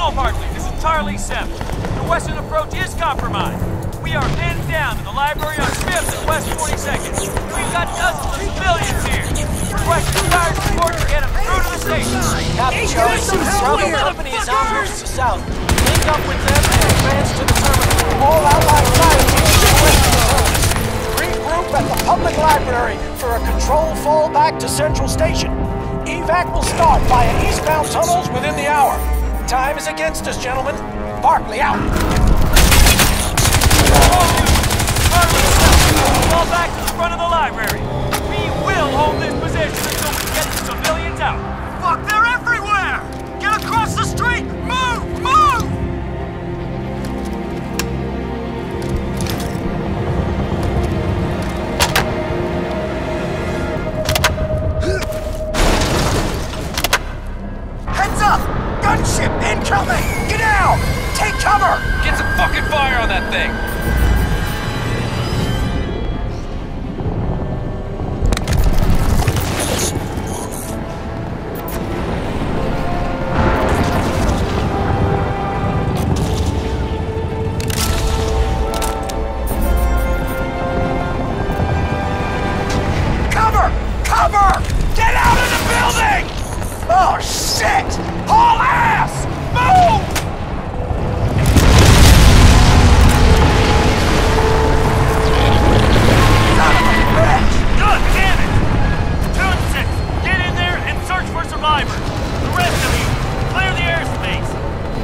All Barkley, this is Charlie 7. The western approach is compromised. We are pinned down in the library on 5th and West 42nd. We've got dozens of civilians here. Requesting fire support to get them through to the station. Copy, Charlie. Bravo Company is en route to the south. Link up with them and advance to the terminal. All Allied fighters west of the terminus. Regroup at the public library for a controlled fallback to Central Station. Evac will start via eastbound tunnels within the hour. Time is against us, gentlemen. Barkley out. Fall back to the front of the library. We will hold this position until we get the civilians out. Fuck, they're everywhere! Get across the street! Move! Move! Heads up! Gunship incoming! Get down! Take cover! Get some fucking fire on that thing! Cover! Cover! Get out of the building! Oh, shit! Haul ass! Move! Son of a bitch! God damn it! 2 and 6, get in there and search for survivors. The rest of you, clear the airspace.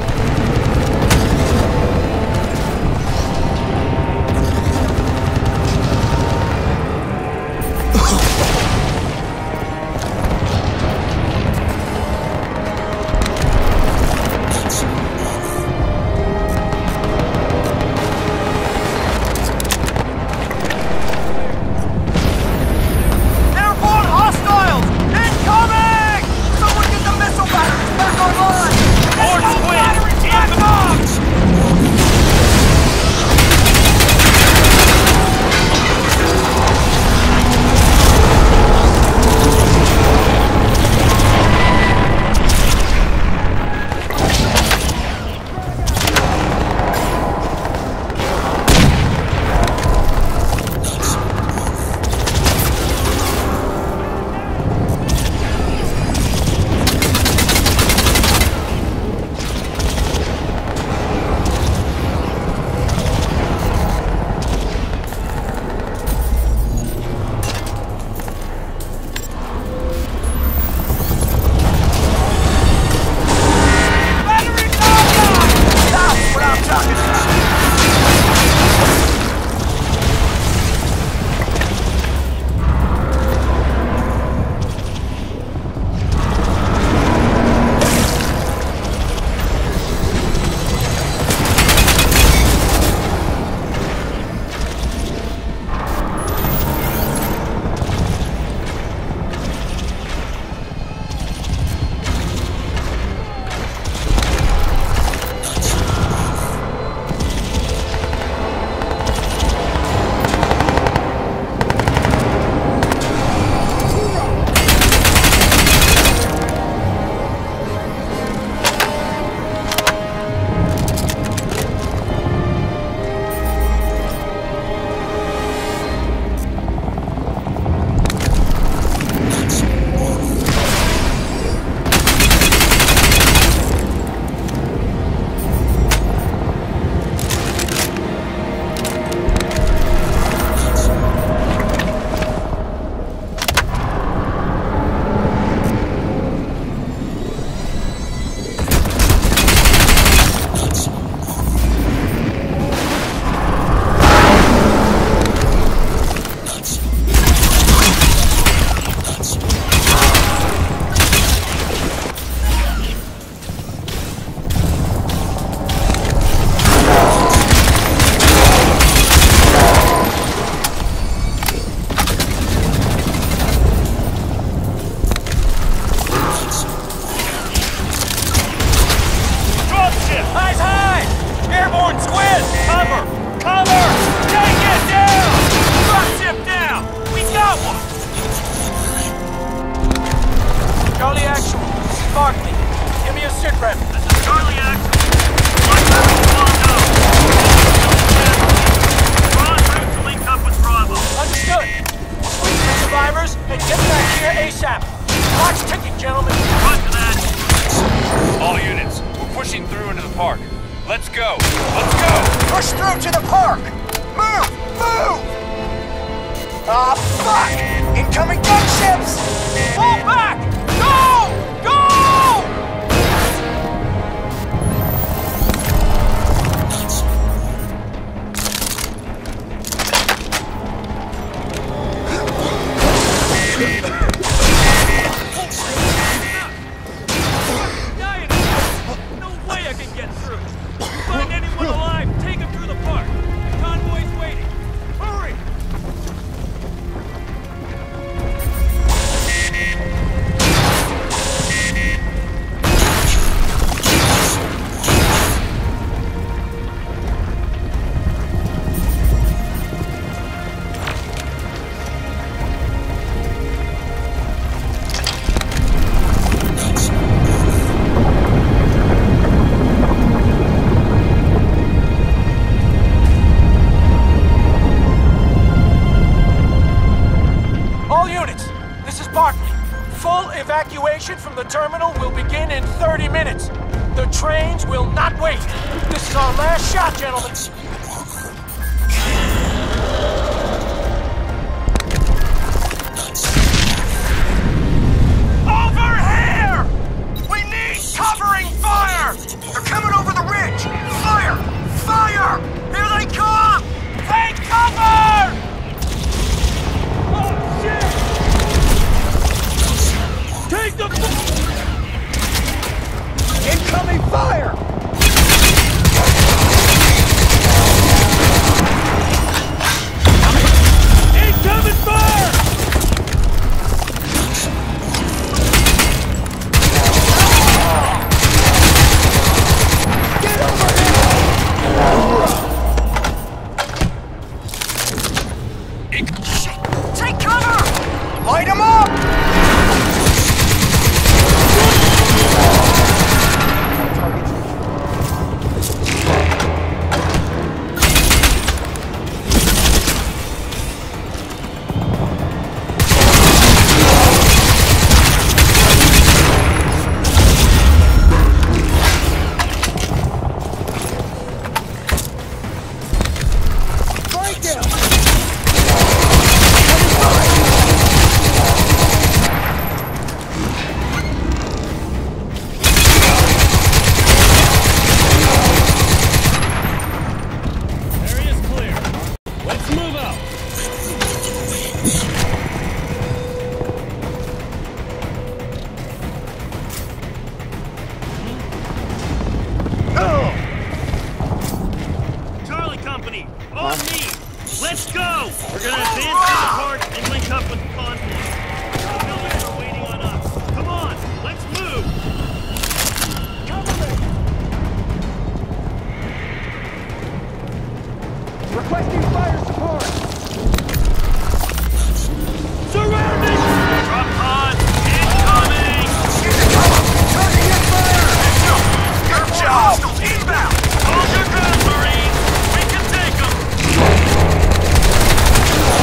Airborne hostiles! Incoming! Someone get the missile batteries back online! More squid! Incoming! That's what I'm talking about! Charlie Actual, Barkley, give me a sit rep. This is Charlie Actual. park. Let's go! Let's go! Push through to the park! Move! Move! Ah, fuck! Incoming gunships! Fall back! Go! Go! No way I can get through! Find anyone alive, take him through the park! The convoy's waiting! Hurry! All units, this is Barkley. Full evacuation from the terminal will begin in 30 minutes. The trains will not wait. This is our last shot, gentlemen. Over here! We need covering fire! They're coming over the ridge! Fire! Fire! Here they come! Take cover! Oh, shit! Take the... Incoming fire! Incoming fire! Get over here! Shit! Take cover! Light them up! Area's clear. Let's move out. Charlie Company, on me. Let's go. We're gonna advance to the park and link up with the convoy. The buildings are waiting on us. Come on, let's move. Requesting fire support! Surrounding. Drop pod incoming. Turning in fire! Good job! Inbound! Hold your ground, Marines. We can take them.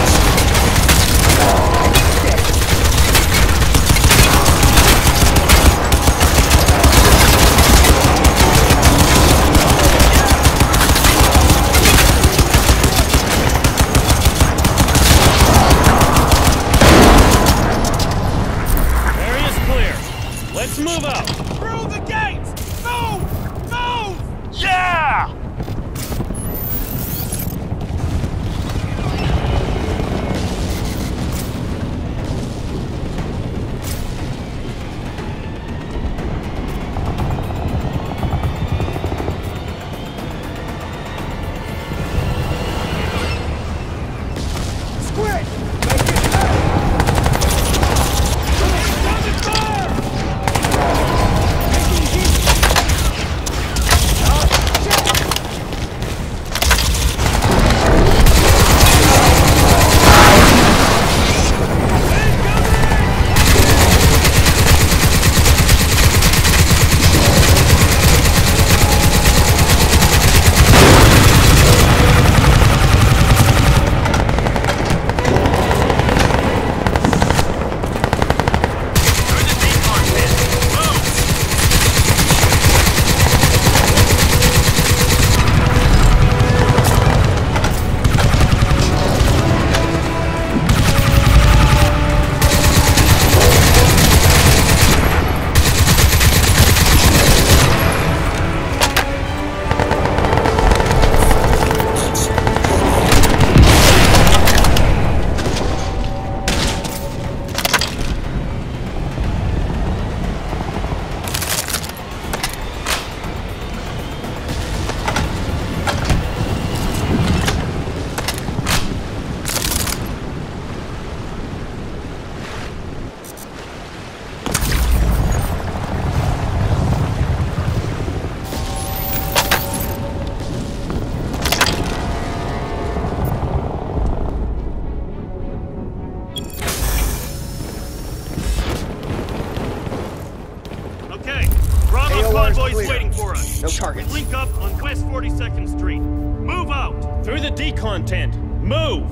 convoys clear. waiting for us. No targets. We link up on West 42nd Street. Move out! Through the decon tent. Move!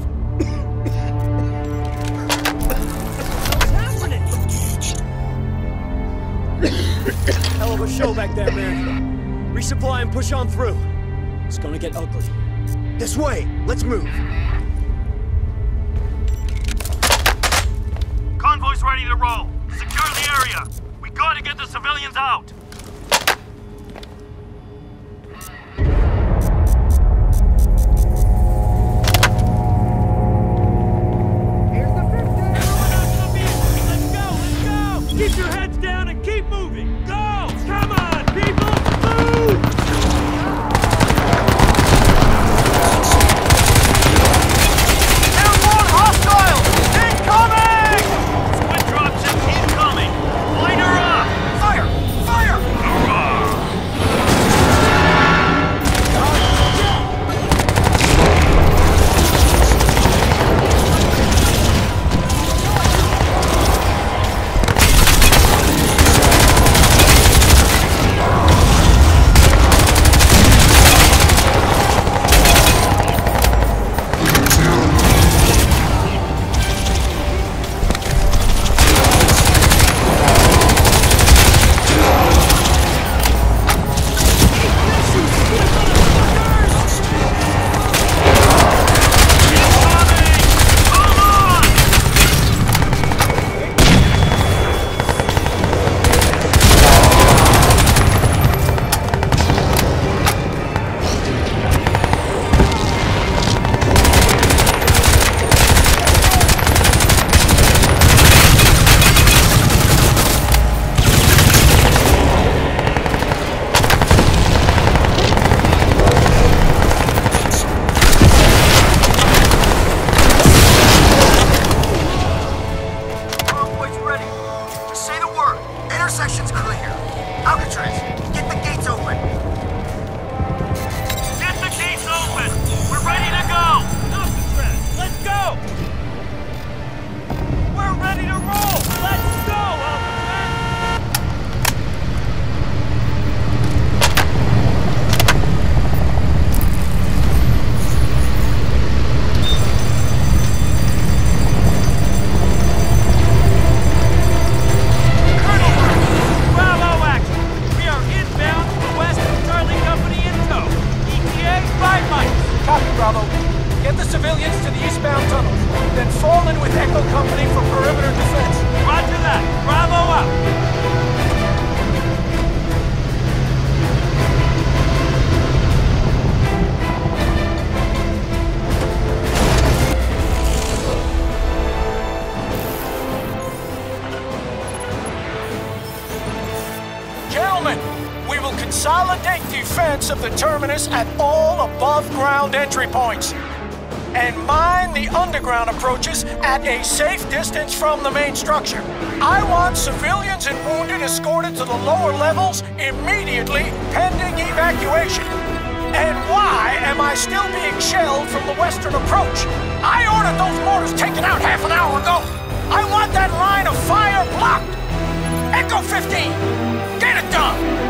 Hell of a show back there, man. Resupply and push on through. It's gonna get ugly. This way. Let's move. Convoy's ready to roll. Secure the area. We gotta get the civilians out. Keep your heads down and keep moving! Go! Come on, people! Move! Airborne hostiles! Incoming! Squid drops incoming! Line her up! Fire! Fire! Consolidate defense of the terminus at all above-ground entry points. And mine the underground approaches at a safe distance from the main structure. I want civilians and wounded escorted to the lower levels immediately, pending evacuation. And why am I still being shelled from the western approach? I ordered those mortars taken out half an hour ago. I want that line of fire blocked. Echo 15, get it done.